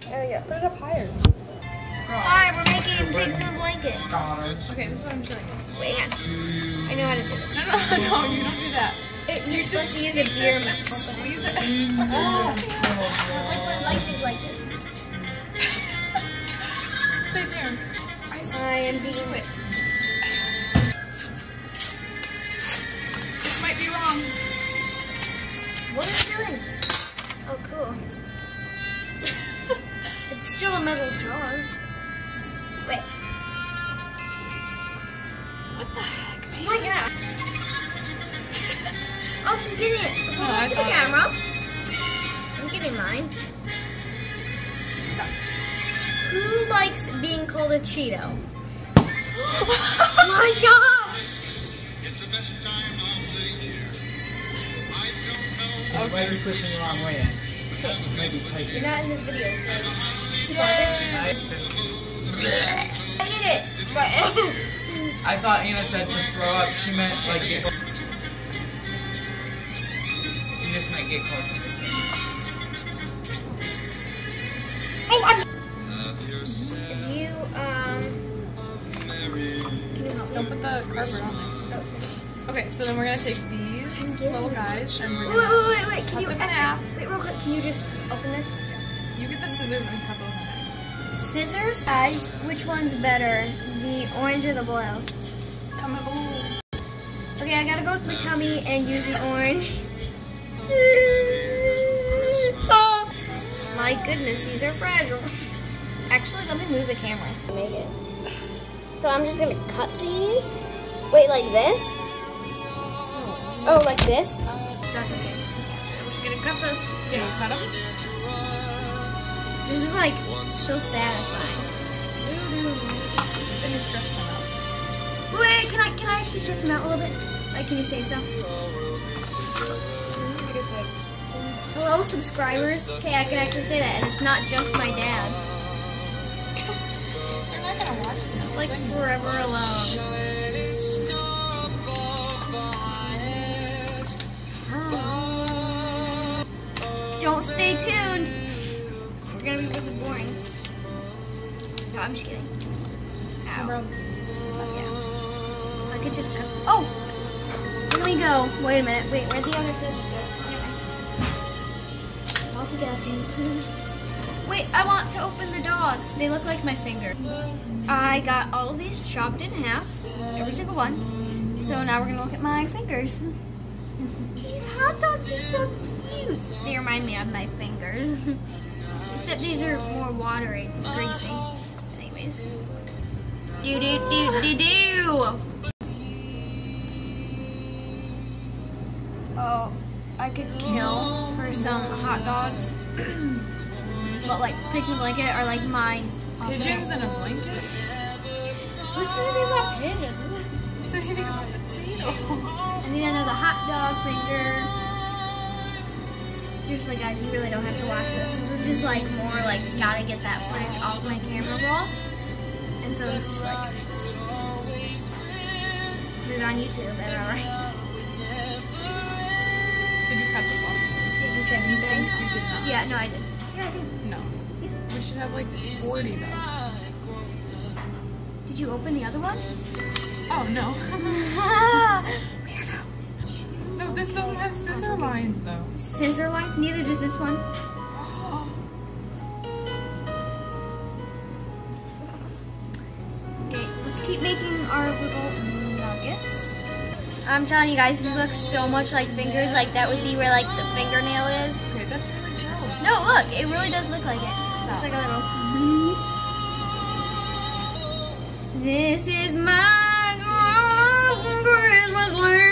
Oh yeah, put it up higher. Alright, we're making pigs in a blanket. Okay, this is what I'm showing you. Wait, hang on. I know how to do this. No, you don't do that. You're supposed to use a beer mix. Squeeze it. Liquid life is like this. Stay tuned. I am being Wait. This might be wrong. What are you doing? Oh, cool. It's still a metal jar. Wait. What the heck, man? Oh my god. Oh, she's getting it. Oh, I Look at the thought- camera. I'm getting mine. Who likes being called a Cheeto? Oh my gosh! It's the best time of the year. I don't know. It might be pushing the wrong way in. Maybe type You're it. not in this video, so. I get it. But I thought Anna said to throw up. She meant like get. You just meant get closer to the oh, I'm. Love yourself, Do you Mary. Can you help me? Don't put the cardboard on there. Okay, so then we're gonna take these little guys and we're gonna Wait. Can cut you them in half. wait real quick? Can you just open this? You get the scissors and cut those in half. Scissors? Guys, which one's better? The orange or the blue? Comment below. Okay, I gotta go to my tummy and use the orange. Oh, my goodness, these are fragile. Actually, let me move the camera. Make it. So I'm just gonna cut these. Wait, like this? Oh, like this? That's okay. I'm just gonna cut this. Can you cut them? This is like so satisfying. Then you stretch them out. Wait, can I actually stretch them out a little bit? Like, can you say so? Hello, subscribers. Okay, I can actually say that, and it's not just my dad. You're not gonna watch this. It's like Forever Alone. Don't stay tuned. So we're gonna be really boring. No, I'm just kidding. Ow. Borrow the scissors. Yeah. I could just cut. Oh! Let me go. Wait a minute. Wait, where'd the other scissors go? Multitasking. Wait, I want to open the dogs. They look like my finger. I got all of these chopped in half. Every single one. So now we're gonna look at my fingers. These hot dogs are so cute. They remind me of my fingers. Except these are more watery, greasy. But anyways. Do. Oh, I could kill for some hot dogs. But like pigs in a blanket are like mine. Pigeons in a blanket? What's the thing about pigeons? So you think about potato. I need another hot dog finger. Seriously guys, you really don't have to watch this. This was just like more like gotta get that footage off my camera roll. And so it's just like put it on YouTube and alright. Did you cut this one? Did you check You me think you did not? Yeah, no I did. Yeah I did. No. Yes. We should have like 40 though. Did you open the other one? Oh no. Weirdo. No, this doesn't have scissor lines though. Scissor lines? Neither does this one. Okay, let's keep making our little nuggets. I'm telling you guys, these look so much like fingers. Like that would be where like the fingernail is. Okay, that's really gross. No, look, it really does look like it. Stop. It's like a little. This is my Christmas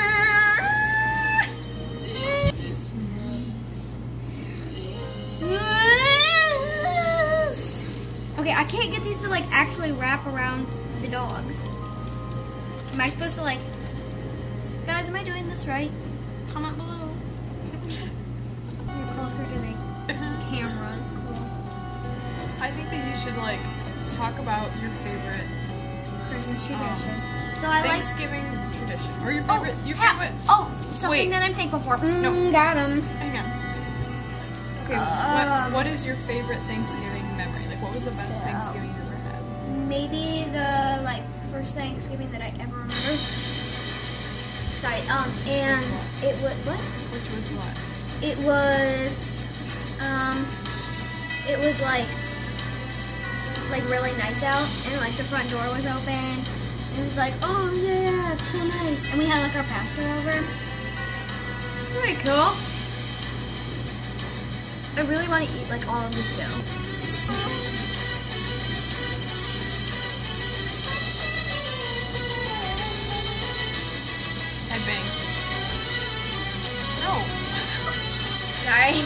list. Okay, I can't get these to like actually wrap around the dogs. Am I supposed to like? Guys, am I doing this right? Comment below. You're closer to the camera. It's cool. I think that you should like talk about your favorite Christmas tradition. So I like. Thanksgiving tradition or your favorite. Your favorite. Oh, something Wait. that I'm thankful for. No. Got him. Hang on. Okay, what is your favorite Thanksgiving memory? Like, what was the best Thanksgiving you ever had? Maybe the first Thanksgiving that I ever remember. Sorry, and it was what? Which was what? It was really nice out, and like the front door was open. It was like, oh yeah, it's so nice, and we had like our pastor over. It's pretty cool. I really want to eat like all of this dough. Headbang. No. Sorry.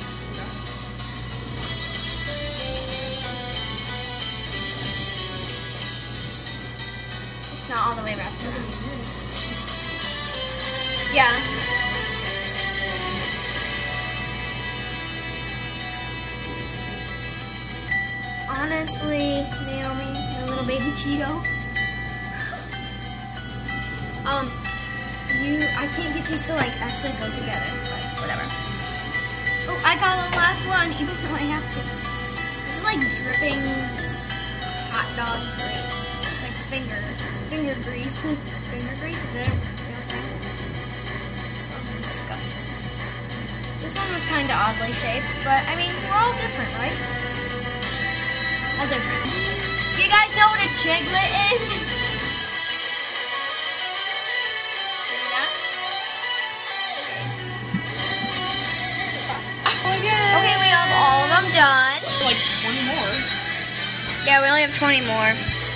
It's not all the way wrapped around. Yeah. Honestly, Naomi, my little baby Cheeto. I can't get these to like actually go together, but whatever. Oh, I got the last one, even though I have to. This is like dripping hot dog grease. It's like finger grease. Finger grease, is it a real thing? Sounds disgusting. This one was kind of oddly shaped, but I mean, we're all different, right? All different. Do you guys know what a piglet is? Okay, we have all of them done. Like 20 more. Yeah, we only have 20 more.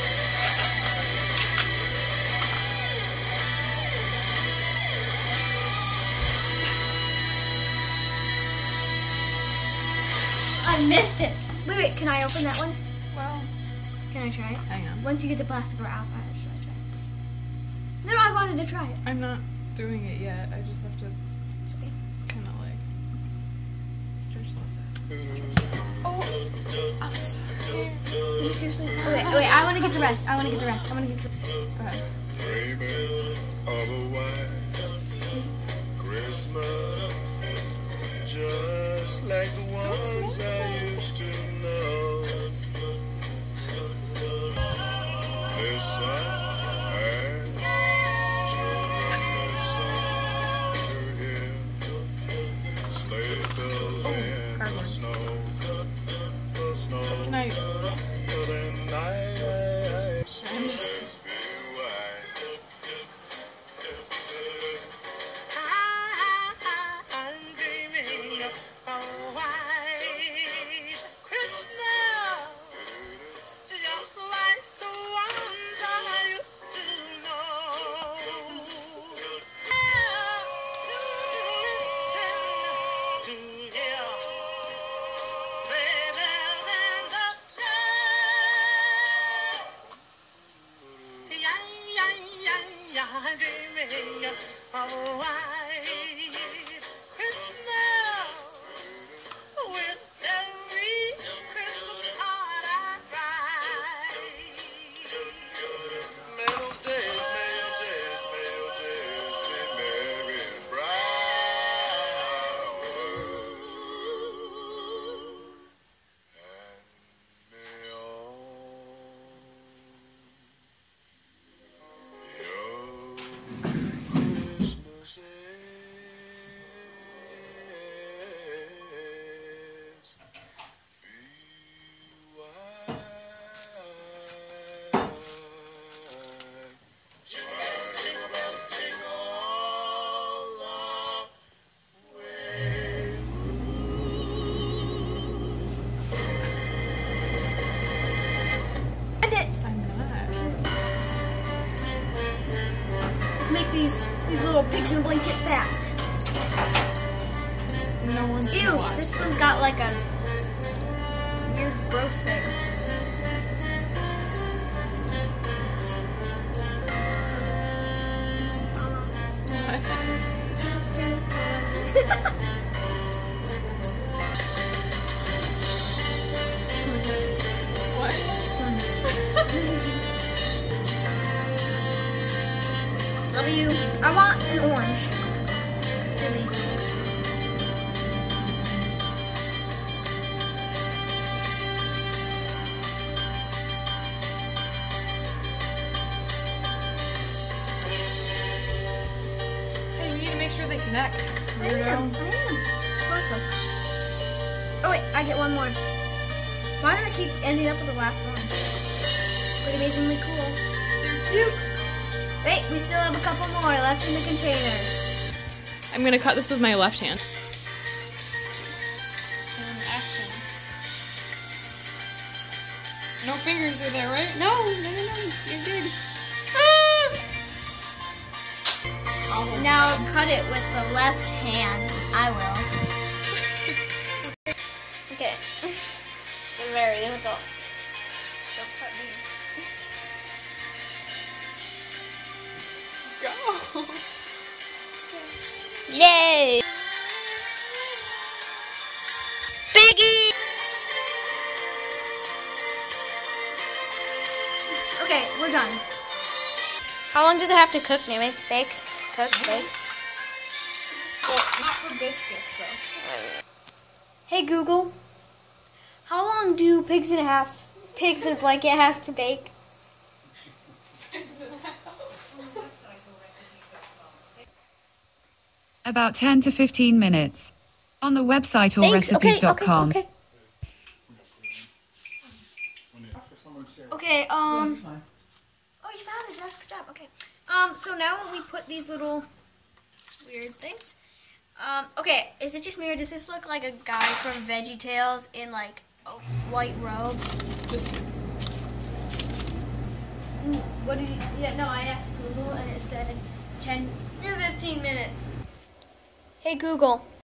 I missed it. Wait, can I open that one? Well, Can I try it? hang on. Once you get the plastic wrap, should I try it? No, I wanted to try it. I'm not doing it yet. I just have to It's okay. kind of like stretch this out. Oh, I'm sorry. Are you seriously? Wait, I want to get the rest. I want to get the rest. Okay. Dreaming of a white Christmas, just like the ones I used to know. Listen, and children listen to hear sleigh bells in the snow, the snow. Can I? But at night, I'm just. I'm dreaming of a white Christmas, just like the ones I used to know. To hear sleigh bells in the snow. I'm dreaming of a white Christmas, with every Christmas card I write. May those days, may your days be merry and bright. And may all I did. I'm not. Let's make these little pigs in a blanket fast. No one's Ew, gonna watch. this one's got like a weird gross thing. What? Love you. I want an orange. Silly. connect. I am. Close up. Oh wait, I get one more. Why do I keep ending up with the last one? Pretty amazingly cool. They're cute. Wait, we still have a couple more left in the container. I'm gonna cut this with my left hand. And action. No fingers are there, right? No, you're good. Now cut it with the left hand. I will. Okay. It's very difficult. Don't cut me. Go. Yay! Biggie! Okay, we're done. How long does it have to cook, Nimi? Bake? Cook? Bake? Well, not for biscuits, though. Hey Google, how long do pigs in a blanket have to bake? About 10 to 15 minutes. On the website or Thanks. recipes.com. Okay. Okay, oh, you found it. Nice, good job. Okay. So now we put these little weird things. Okay, is it just me or does this look like a guy from VeggieTales in like a white robe? Just What did you, yeah, no, I asked Google and it said 10 to 15 minutes. Hey Google,